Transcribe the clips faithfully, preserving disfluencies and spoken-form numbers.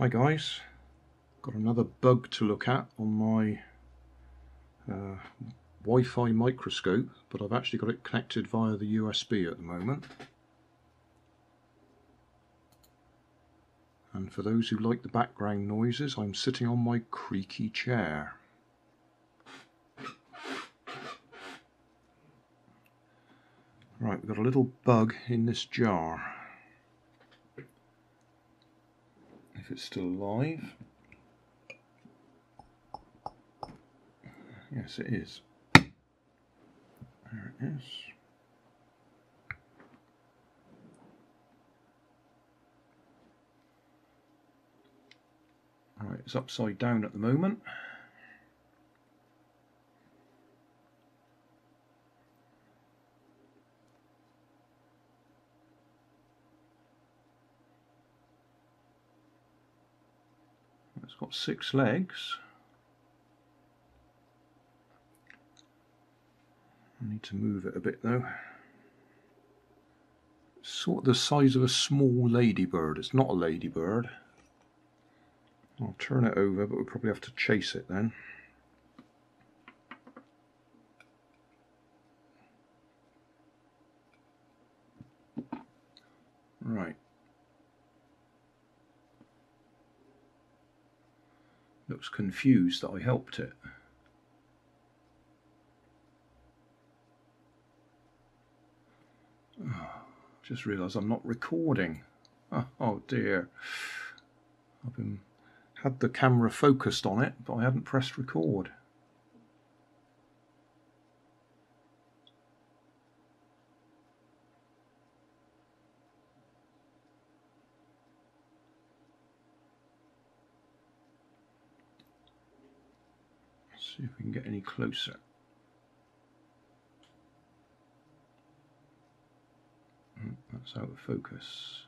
Hi guys, got another bug to look at on my uh, Wi-Fi microscope, but I've actually got it connected via the U S B at the moment. And for those who like the background noises, I'm sitting on my creaky chair. Right, we've got a little bug in this jar. If it's still alive. Yes, it is. There it is. Right, it's upside down at the moment. It's got six legs. I need to move it a bit though. It's sort of the size of a small ladybird. It's not a ladybird. I'll turn it over, but we'll probably have to chase it then. Right. Looks confused that I helped it. Oh, just realised I'm not recording. Oh, oh dear. I've been had the camera focused on it, but I hadn't pressed record. Let's see if we can get any closer. That's out of focus.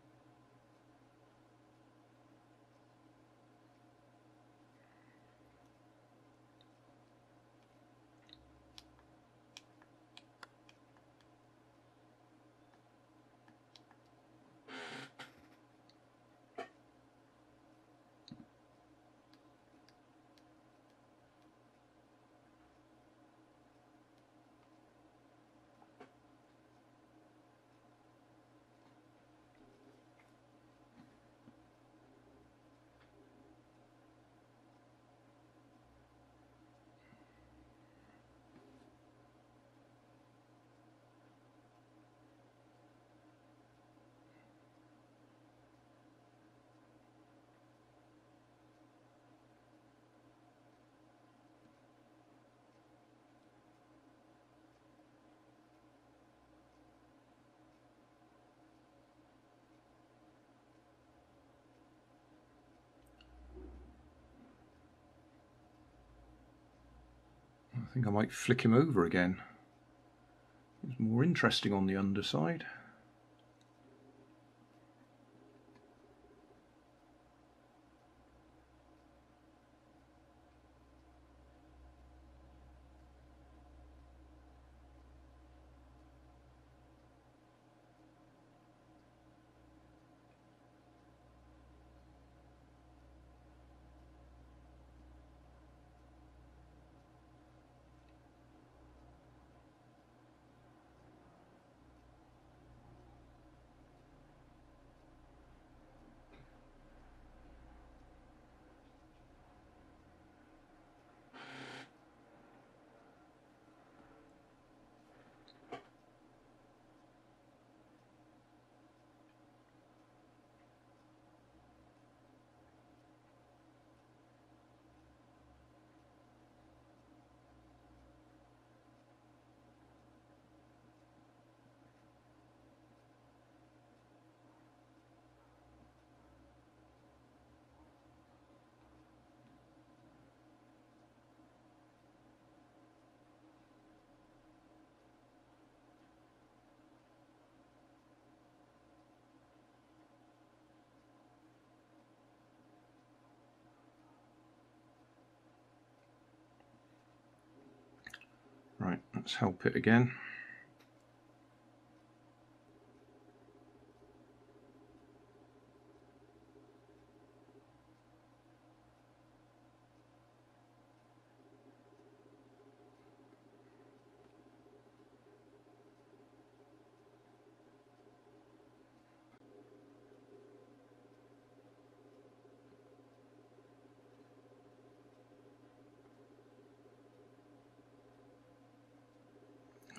I think I might flick him over again. It's more interesting on the underside. Right, let's help it again.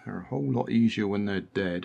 They're a whole lot easier when they're dead.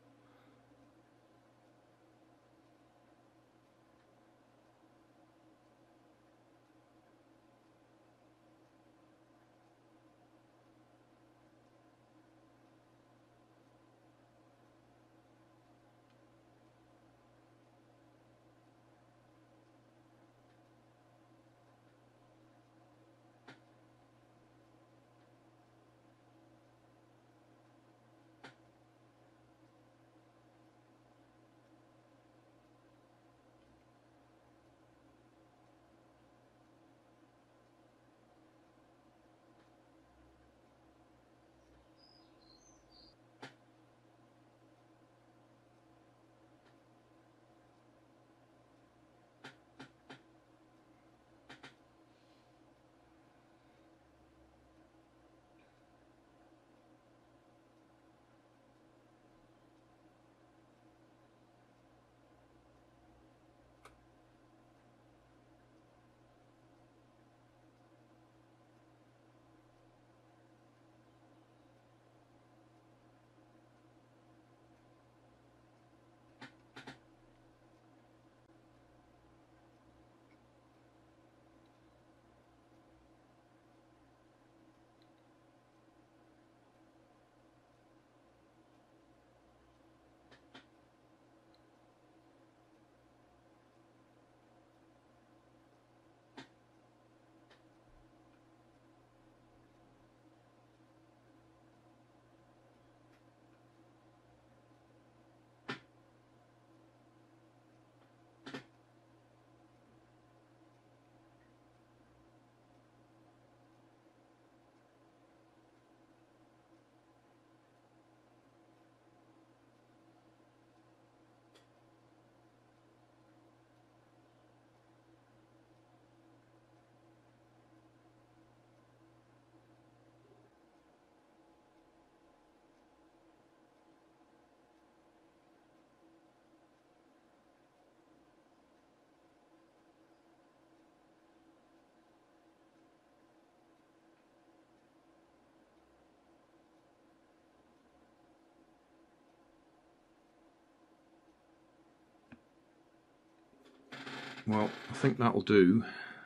Well, I think that'll do.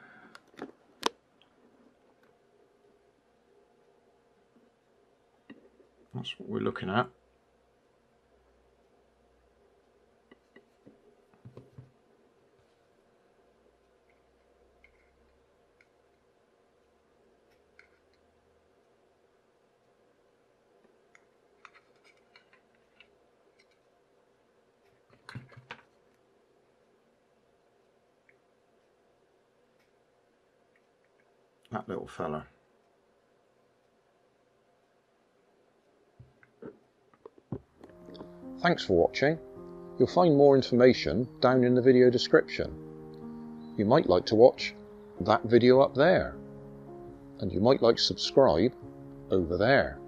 That's what we're looking at. That little fella. Thanks for watching. You'll find more information down in the video description. You might like to watch that video up there, and you might like to subscribe over there.